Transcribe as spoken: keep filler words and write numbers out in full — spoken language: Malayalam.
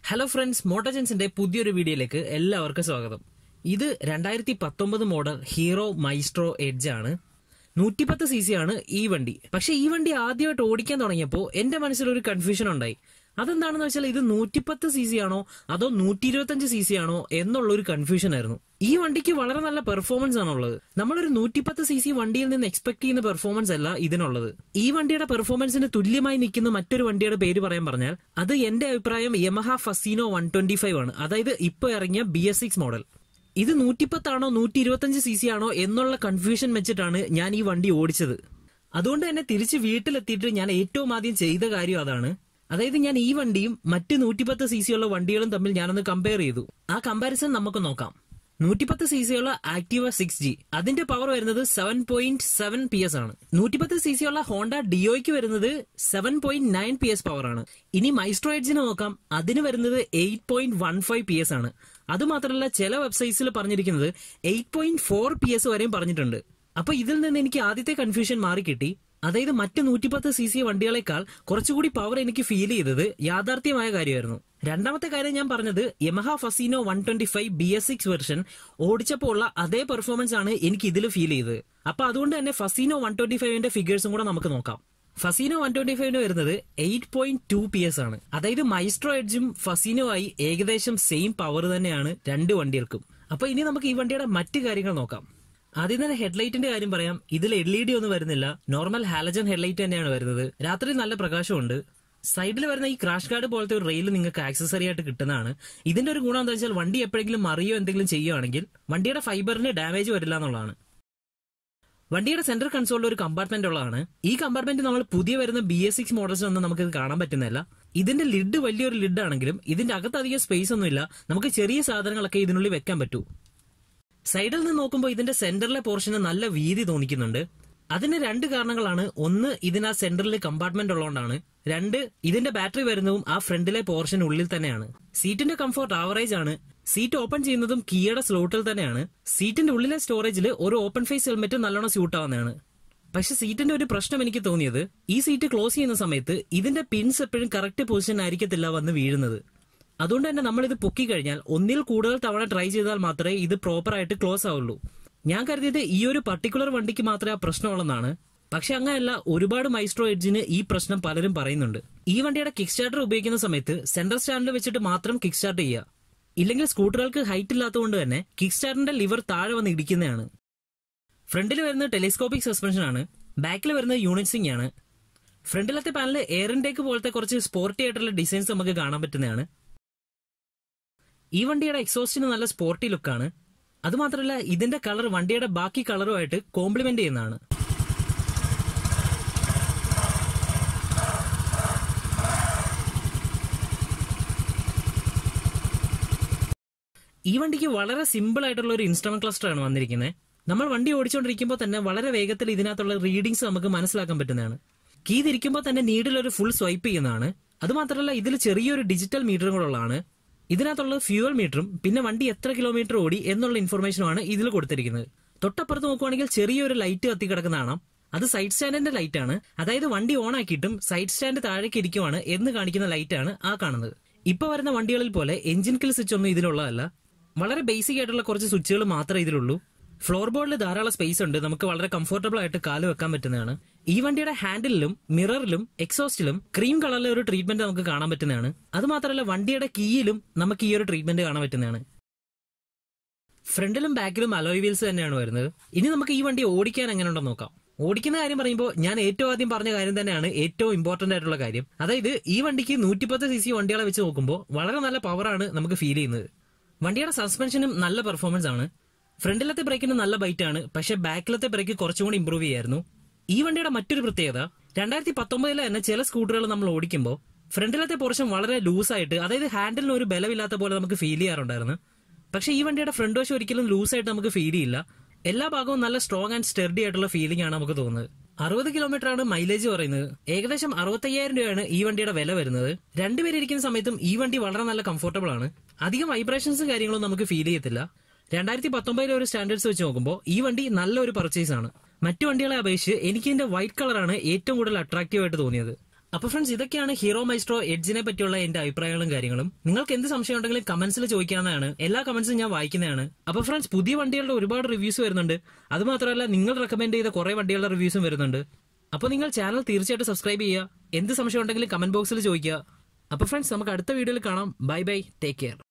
ഹലോ ഫ്രണ്ട്സ്, മോട്ടോജൻസിന്റെ പുതിയൊരു വീഡിയോയിലേക്ക് എല്ലാവർക്കും സ്വാഗതം. ഇത് രണ്ടായിരത്തി പത്തൊമ്പത് മോഡൽ ഹീറോ മൈസ്ട്രോ എഡ്ജ് ആണ്. നൂറ്റിപ്പത്ത് സി സി ആണ് ഈ വണ്ടി. പക്ഷെ ഈ വണ്ടി ആദ്യമായിട്ട് ഓടിക്കാൻ തുടങ്ങിയപ്പോൾ എന്റെ മനസ്സിലൊരു കൺഫ്യൂഷൻ ഉണ്ടായി. അതെന്താണെന്ന് വെച്ചാൽ ഇത് നൂറ്റിപ്പത്ത് സി സി ആണോ അതോ നൂറ്റി ഇരുപത്തിയഞ്ച് സി സി ആണോ എന്നുള്ളൊരു കൺഫ്യൂഷൻ ആയിരുന്നു. ഈ വണ്ടിക്ക് വളരെ നല്ല പെർഫോമൻസ് ആണുള്ളത്. നമ്മളൊരു നൂറ്റിപ്പത്ത് സി സി വണ്ടിയിൽ നിന്ന് എക്സ്പെക്ട് ചെയ്യുന്ന പെർഫോമൻസ് അല്ല ഇതിനുള്ളത്. ഈ വണ്ടിയുടെ പെർഫോമൻസിന് തുല്യമായി നിൽക്കുന്ന മറ്റൊരു വണ്ടിയുടെ പേര് പറയാൻ പറഞ്ഞാൽ അത് എന്റെ അഭിപ്രായം Yamaha Fascino one twenty five ആണ്. അതായത് ഇപ്പൊ ഇറങ്ങിയ ബി എസ് സിക്സ് മോഡൽ. ഇത് നൂറ്റിപ്പത്താണോ നൂറ്റി ഇരുപത്തിയഞ്ച് സി സി ആണോ എന്നുള്ള കൺഫ്യൂഷൻ വെച്ചിട്ടാണ് ഞാൻ ഈ വണ്ടി ഓടിച്ചത്. അതുകൊണ്ട് തന്നെ തിരിച്ച് വീട്ടിലെത്തിയിട്ട് ഞാൻ ഏറ്റവും ആദ്യം ചെയ്ത കാര്യം അതാണ്. അതായത് ഞാൻ ഈ വണ്ടിയും മറ്റ് നൂറ്റിപ്പത്ത് സി സി ഉള്ള വണ്ടികളും തമ്മിൽ ഞാനൊന്ന് കമ്പയർ ചെയ്തു. ആ കമ്പാരിസൺ നമുക്ക് നോക്കാം. നൂറ്റിപ്പത്ത് സി സി ഉള്ള ആക്ടിവ സിക്സ് ജി അതിന്റെ പവർ വരുന്നത് seven point seven P S ആണ്. നൂറ്റിപ്പത്ത് സി സി ഉള്ള ഹോണ്ട ഡിയോയ്ക്ക് വരുന്നത് seven point nine P S power ആണ്. ഇനി മൈസ്ട്രോ എഡ്ജിന് നോക്കാം. അതിന് വരുന്നത് eight point one five P S ആണ്. അതുമാത്രമല്ല ചില വെബ്സൈറ്റ്സിൽ പറഞ്ഞിരിക്കുന്നത് eight point four P S വരെയും പറഞ്ഞിട്ടുണ്ട്. അപ്പൊ ഇതിൽ നിന്ന് എനിക്ക് ആദ്യത്തെ കൺഫ്യൂഷൻ മാറി കിട്ടി. അതായത് മറ്റ് നൂറ്റിപ്പത്ത് സി സി വണ്ടികളെക്കാൾ കുറച്ചുകൂടി പവർ എനിക്ക് ഫീൽ ചെയ്തത് യാഥാർത്ഥ്യമായ കാര്യമായിരുന്നു. രണ്ടാമത്തെ കാര്യം ഞാൻ പറഞ്ഞത് Yamaha Fascino one twenty five B S six version ഓടിച്ചപ്പോൾ ഉള്ള അതേ പെർഫോമൻസ് ആണ് എനിക്ക് ഇതിൽ ഫീൽ ചെയ്തത്. അപ്പൊ അതുകൊണ്ട് തന്നെ ഫസീനോ വൺ ട്വന്റി ഫൈവിന്റെ ഫിഗേഴ്സും കൂടെ നമുക്ക് നോക്കാം. ഫസീനോ വൺ ട്വന്റി ഫൈവിന് വരുന്നത് eight point two P S ആണ്. അതായത് മൈസ്ട്രോ എഡ്ജും ഫസീനോ ആയി ഏകദേശം സെയിം പവർ തന്നെയാണ് രണ്ട് വണ്ടികൾക്കും. അപ്പൊ ഇനി നമുക്ക് ഈ വണ്ടിയുടെ മറ്റു കാര്യങ്ങൾ നോക്കാം. ആദ്യം തന്നെ ഹെഡ്ലൈറ്റിന്റെ കാര്യം പറയാം. ഇതിൽ എൽ ഇ ഡി ഒന്നും വരുന്നില്ല. നോർമൽ ഹാലജൻ ഹെഡ്ലൈറ്റ് തന്നെയാണ് വരുന്നത്. രാത്രി നല്ല പ്രകാശമുണ്ട്. സൈഡിൽ വരുന്ന ഈ ക്രാഷ് ഗാർഡ് പോലത്തെ ഒരു റെയിൽ നിങ്ങൾക്ക് ആക്സസറി ആയിട്ട് കിട്ടുന്നതാണ്. ഇതിന്റെ ഒരു ഗുണം എന്താ വെച്ചാൽ വണ്ടി എപ്പോഴെങ്കിലും മറിയോ എന്തെങ്കിലും ചെയ്യുകയാണെങ്കിൽ വണ്ടിയുടെ ഫൈബറിന് ഡാമേജ് വരില്ല എന്നുള്ളതാണ്. വണ്ടിയുടെ സെന്റർ കൺസോളിൽ ഒരു കമ്പാർട്ട്മെന്റ് ഉള്ളതാണ്. ഈ കമ്പാർട്ട്മെന്റ് നമ്മൾ പുതിയ വരുന്ന ബി എസ് സിക്സ് മോഡൽസിനൊന്നും നമുക്ക് ഇത് കാണാൻ പറ്റുന്നില്ല. ഇതിന്റെ ലിഡ് വലിയൊരു ലിഡ് ആണെങ്കിലും ഇതിന്റെ അകത്ത് അധികം സ്പേസ് ഒന്നുമില്ല. നമുക്ക് ചെറിയ സാധനങ്ങളൊക്കെ ഇതിനുള്ളിൽ വെക്കാൻ പറ്റൂ. സൈഡിൽ നിന്ന് നോക്കുമ്പോൾ ഇതിന്റെ സെന്ററിലെ പോർഷന് നല്ല വീതി തോന്നിക്കുന്നുണ്ട്. അതിന് രണ്ട് കാരണങ്ങളാണ്. ഒന്ന്, ഇതിന് ആ സെന്ററിൽ കമ്പാർട്ട്മെന്റ് ഉള്ളതുകൊണ്ടാണ്. രണ്ട്, ഇതിന്റെ ബാറ്ററി വരുന്നതും ആ ഫ്രണ്ടിലെ പോർഷൻ ഉള്ളിൽ തന്നെയാണ്. സീറ്റിന്റെ കംഫോർട്ട് ആവറേജ് ആണ്. സീറ്റ് ഓപ്പൺ ചെയ്യുന്നതും കീയുടെ സ്ലോട്ടിൽ തന്നെയാണ്. സീറ്റിന്റെ ഉള്ളിലെ സ്റ്റോറേജിൽ ഒരു ഓപ്പൺ ഫേസ് ഹെൽമെറ്റ് നല്ലോണം സ്യൂട്ട് ആവുന്നതാണ്. പക്ഷെ സീറ്റിന്റെ ഒരു പ്രശ്നം എനിക്ക് തോന്നിയത് ഈ സീറ്റ് ക്ലോസ് ചെയ്യുന്ന സമയത്ത് ഇതിന്റെ പിൻസ് എപ്പോഴും കറക്റ്റ് പൊസിഷൻ ആയിരിക്കത്തില്ല വന്ന് വീഴുന്നത്. അതുകൊണ്ട് തന്നെ നമ്മൾ ഇത് പൊക്കി കഴിഞ്ഞാൽ ഒന്നിൽ കൂടുതൽ തവണ ട്രൈ ചെയ്താൽ മാത്രമേ ഇത് പ്രോപ്പർ ആയിട്ട് ക്ലോസ് ആവുള്ളൂ. ഞാൻ കരുതിയത് ഈ ഒരു പർട്ടിക്കുലർ വണ്ടിക്ക് മാത്രമേ ആ പ്രശ്നമുള്ളതാണ്. പക്ഷെ അങ്ങനെയല്ല, ഒരുപാട് മൈസ്ട്രോ എഡ്ജിന് ഈ പ്രശ്നം പലരും പറയുന്നുണ്ട്. ഈ വണ്ടിയുടെ കിക്ക് സ്റ്റാർട്ടർ ഉപയോഗിക്കുന്ന സമയത്ത് സെന്റർ സ്റ്റാൻഡിൽ വെച്ചിട്ട് മാത്രം കിക്ക് സ്റ്റാർട്ട് ചെയ്യുക. ഇല്ലെങ്കിൽ സ്കൂട്ടറുകൾക്ക് ഹൈറ്റ് ഇല്ലാത്തതുകൊണ്ട് തന്നെ കിക്ക് സ്റ്റാർട്ടറിന്റെ ലിവർ താഴെ വന്ന് ഇടിക്കുന്നതാണ്. ഫ്രണ്ടിൽ വരുന്നത് ടെലിസ്കോപ്പിക് സസ്പെൻഷൻ ആണ്. ബാക്കിൽ വരുന്നത് യൂണിറ്റ്സിംഗ് ആണ്. ഫ്രണ്ടിലത്തെ പാനലിൽ എയർ ഇൻടേക്ക് പോലത്തെ കുറച്ച് സ്പോർട്ടി ആയിട്ടുള്ള ഡിസൈൻസ് നമുക്ക് കാണാൻ പറ്റുന്നതാണ്. ഈ വണ്ടിയുടെ എക്സോസ്റ്റിന് നല്ല സ്പോർട്ടി ലുക്കാണ്. അതുമാത്രമല്ല ഇതിന്റെ കളർ വണ്ടിയുടെ ബാക്കി കളറുമായിട്ട് കോംപ്ലിമെന്റ് ചെയ്യുന്നതാണ്. ഈ വണ്ടിക്ക് വളരെ സിമ്പിൾ ആയിട്ടുള്ള ഒരു ഇൻസ്ട്രുമെന്റ് ക്ലസ്റ്റർ ആണ് വന്നിരിക്കുന്നത്. നമ്മൾ വണ്ടി ഓടിച്ചുകൊണ്ടിരിക്കുമ്പോൾ തന്നെ വളരെ വേഗത്തിൽ ഇതിനകത്തുള്ള റീഡിങ്സ് നമുക്ക് മനസ്സിലാക്കാൻ പറ്റുന്നതാണ്. കീ തിരിക്കുമ്പോൾ തന്നെ നീഡിൽ ഒരു ഫുൾ സ്വൈപ്പ് ചെയ്യുന്നതാണ്. അതുമാത്രമല്ല ഇതിൽ ചെറിയൊരു ഡിജിറ്റൽ മീറ്ററും കൂടെ ഉള്ളതാണ്. ഇതിനകത്തുള്ള ഫ്യൂവൽ മീറ്ററും പിന്നെ വണ്ടി എത്ര കിലോമീറ്റർ ഓടി എന്നുള്ള ഇൻഫർമേഷനുമാണ് ഇതിൽ കൊടുത്തിരിക്കുന്നത്. തൊട്ടപ്പുറത്ത് നോക്കുവാണെങ്കിൽ ചെറിയൊരു ലൈറ്റ് കത്തി കിടക്കുന്നതാണ്. അത് സൈഡ് സ്റ്റാൻഡിന്റെ ലൈറ്റ് ആണ്. അതായത് വണ്ടി ഓൺ ആക്കിയിട്ടും സൈഡ് സ്റ്റാൻഡ് താഴേക്ക് ഇരിക്കുവാണ് എന്ന് കാണിക്കുന്ന ലൈറ്റ് ആണ് ആ കാണുന്നത്. ഇപ്പൊ വരുന്ന വണ്ടികളിൽ പോലെ എഞ്ചിൻ കിൽ സ്വിച്ച് ഒന്നും ഇതിലുള്ളതല്ല. വളരെ ബേസിക് ആയിട്ടുള്ള കുറച്ച് സ്വിച്ചുകൾ മാത്രമേ ഇതിലുള്ളൂ. ഫ്ലോർ ബോർഡിൽ ധാരാളം സ്പേസ് ഉണ്ട്. നമുക്ക് വളരെ കംഫർട്ടബിൾ ആയിട്ട് കാല് വെക്കാൻ പറ്റുന്നതാണ്. ഈ വണ്ടിയുടെ ഹാൻഡിലും മിററിലും എക്സോസ്റ്റിലും ക്രീം കളറിലെ ഒരു ട്രീറ്റ്മെന്റ് നമുക്ക് കാണാൻ പറ്റുന്നതാണ്. അതുമാത്രമല്ല വണ്ടിയുടെ കീയിലും നമുക്ക് ഈ ഒരു ട്രീറ്റ്മെന്റ് കാണാൻ പറ്റുന്നതാണ്. ഫ്രണ്ടിലും ബാക്കിലും അലോയ് വീൽസ് തന്നെയാണ് വരുന്നത്. ഇനി നമുക്ക് ഈ വണ്ടി ഓടിക്കാൻ എങ്ങനെയുണ്ടെന്ന് നോക്കാം. ഓടിക്കുന്ന കാര്യം പറയുമ്പോൾ ഞാൻ ഏറ്റവും ആദ്യം പറഞ്ഞ കാര്യം തന്നെയാണ് ഏറ്റവും ഇമ്പോർട്ടന്റ് ആയിട്ടുള്ള കാര്യം. അതായത് ഈ വണ്ടിക്ക് നൂറ്റിപ്പത്ത് സി സി വണ്ടികളെ വെച്ച് നോക്കുമ്പോൾ വളരെ നല്ല പവറാണ് നമുക്ക് ഫീൽ ചെയ്യുന്നത്. വണ്ടിയുടെ സസ്പെൻഷനും നല്ല പെർഫോമൻസ് ആണ്. ഫ്രണ്ടിലത്തെ ബ്രേക്കിന് നല്ല ബൈറ്റ് ആണ്. പക്ഷെ ബാക്കിലത്തെ ബ്രേക്ക് കുറച്ചുകൂടി ഇമ്പ്രൂവ് ചെയ്യായിരുന്നു. ഈ വണ്ടിയുടെ മറ്റൊരു പ്രത്യേകത, രണ്ടായിരത്തി പത്തൊമ്പതിലെ തന്നെ ചില സ്കൂട്ടറുകൾ നമ്മൾ ഓടിക്കുമ്പോൾ ഫ്രണ്ടിലത്തെ പോർഷൻ വളരെ ലൂസായിട്ട്, അതായത് ഹാൻഡിലിന് ഒരു ബലമില്ലാത്ത പോലെ നമുക്ക് ഫീൽ ചെയ്യാറുണ്ടായിരുന്നു. പക്ഷെ ഈ വണ്ടിയുടെ ഫ്രണ്ട് വശം ഒരിക്കലും ലൂസായിട്ട് നമുക്ക് ഫീൽ ചെയ്യില്ല. എല്ലാ ഭാഗവും നല്ല സ്ട്രോങ് ആൻഡ് സ്റ്റെർഡി ആയിട്ടുള്ള ഫീലിംഗ് ആണ് നമുക്ക് തോന്നുന്നത്. അറുപത് കിലോമീറ്റർ ആണ് മൈലേജ് പറയുന്നത്. ഏകദേശം അറുപത്തയ്യായിരം രൂപയാണ് ഈ വണ്ടിയുടെ വില വരുന്നത്. രണ്ടുപേരിയ്ക്കുന്ന സമയത്തും ഈ വണ്ടി വളരെ നല്ല കംഫർട്ടബിൾ ആണ്. അധികം വൈബ്രേഷൻസും കാര്യങ്ങളും നമുക്ക് ഫീൽ ചെയ്യത്തില്ല. രണ്ടായിരത്തി പത്തൊമ്പതിലെ ഒരു സ്റ്റാൻഡേർഡ്സ് വെച്ച് നോക്കുമ്പോൾ ഈ വണ്ടി നല്ലൊരു പർച്ചേസ് ആണ്. മറ്റു വണ്ടികളെ അപേക്ഷിച്ച് എനിക്ക് ഇതിന്റെ വൈറ്റ് കളറാണ് ഏറ്റവും കൂടുതൽ അട്രാക്റ്റീവ് ആയിട്ട് തോന്നിയത്. അപ്പൊ ഫ്രണ്ട്സ്, ഇതൊക്കെയാണ് ഹീറോ മൈസ്ട്രോ എഡ്ജിനെ പറ്റിയുള്ള എന്റെ അഭിപ്രായങ്ങളും കാര്യങ്ങളും. നിങ്ങൾക്ക് എന്ത് സംശയം ഉണ്ടെങ്കിലും കമന്റ്സിൽ ചോദിക്കാവുന്നതാണ്. എല്ലാ കമന്റ്സും ഞാൻ വായിക്കുന്നതാണ്. അപ്പൊ ഫ്രണ്ട്സ്, പുതിയ വണ്ടികളുടെ ഒരുപാട് റിവ്യൂസ് വരുന്നുണ്ട്. അത് മാത്രമല്ല, നിങ്ങൾ റെക്കമെൻഡ് ചെയ്ത കുറെ വണ്ടികളുടെ റിവ്യൂസും വരുന്നുണ്ട്. അപ്പൊ നിങ്ങൾ ചാനൽ തീർച്ചയായിട്ടും സബ്സ്ക്രൈബ് ചെയ്യുക. എന്ത് സംശയം ഉണ്ടെങ്കിലും കമന്റ് ബോക്സിൽ ചോദിക്കുക. അപ്പൊ ഫ്രണ്ട്സ്, നമുക്ക് അടുത്ത വീഡിയോയിൽ കാണാം. Bye bye, take care.